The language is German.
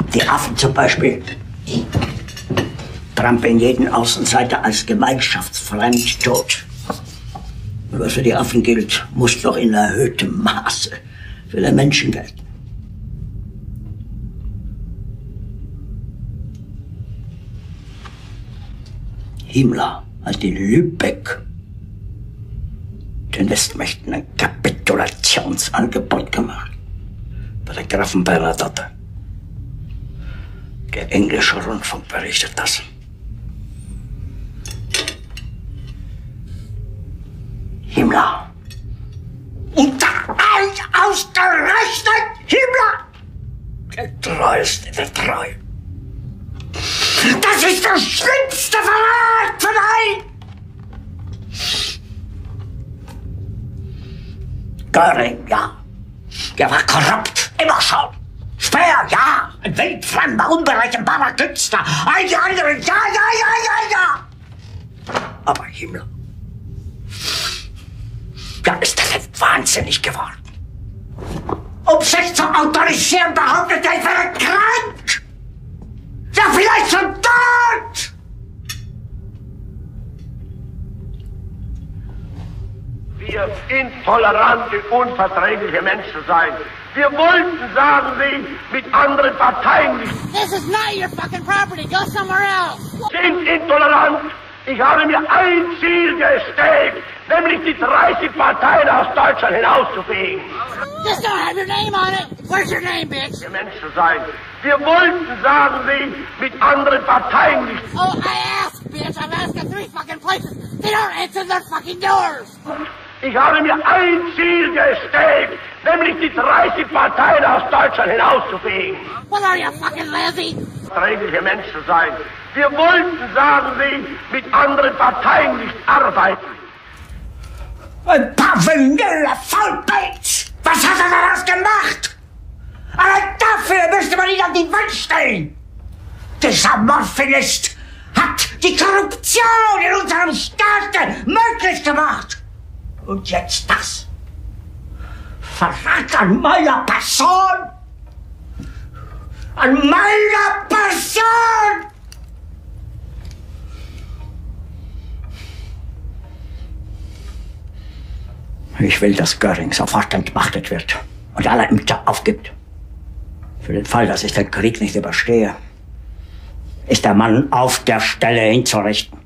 Die Affen zum Beispiel, die trampeln jeden Außenseiter als gemeinschaftsfremd tot. Und was für die Affen gilt, muss doch in erhöhtem Maße für den Menschen gelten. Himmler hat in Lübeck den Westmächten ein Kapitulationsangebot gemacht. Bei der Grafen Bernadotte. Der englische Rundfunk berichtet das. Himmler. Und ausgerechnet Himmler! Der Treueste der Treu. Das ist der schlimmste Verrat von allen! Göring, ja. Der war korrupt, immer schon. Speer, ja. Ein wildfremder, unberechenbarer Künstler. All die anderen, ja. Aber Himmler, da ist er jetzt wahnsinnig geworden. Um sich zu autorisieren, behauptet er, ich wäre krank. Ja, vielleicht schon tot. Wir intolerante, unverträgliche Menschen sein. Wir wollten, sagen Sie, mit anderen Parteien nicht. This is not your fucking property. Go somewhere else. Sind intolerant. Ich habe mir ein Ziel gestellt, nämlich die 30 Parteien aus Deutschland hinauszufegen. This don't have your name on it. Where's your name, bitch? Wir Menschen sein. Wir wollten, sagen Sie, mit anderen Parteien nicht. Oh, I asked, bitch. I've asked at 3 fucking places. They don't answer their fucking doors. Ich habe mir ein Ziel gestellt, nämlich die 30 Parteien aus Deutschland hinauszufegen. What are you, fucking lazy? Verträgliche Menschen sein. Wir wollten, sagen Sie, mit anderen Parteien nicht arbeiten. Ein paar vanille Faulpelz! Was hat er daraus gemacht? Aber dafür müsste man ihn an die Wand stellen! Dieser Morphinist hat die Korruption in unserem Staat möglich gemacht! Und jetzt das! Verrat an meiner Person! An meiner Person! Ich will, dass Göring sofort entmachtet wird und alle Ämter aufgibt. Für den Fall, dass ich den Krieg nicht überstehe, ist der Mann auf der Stelle hinzurichten.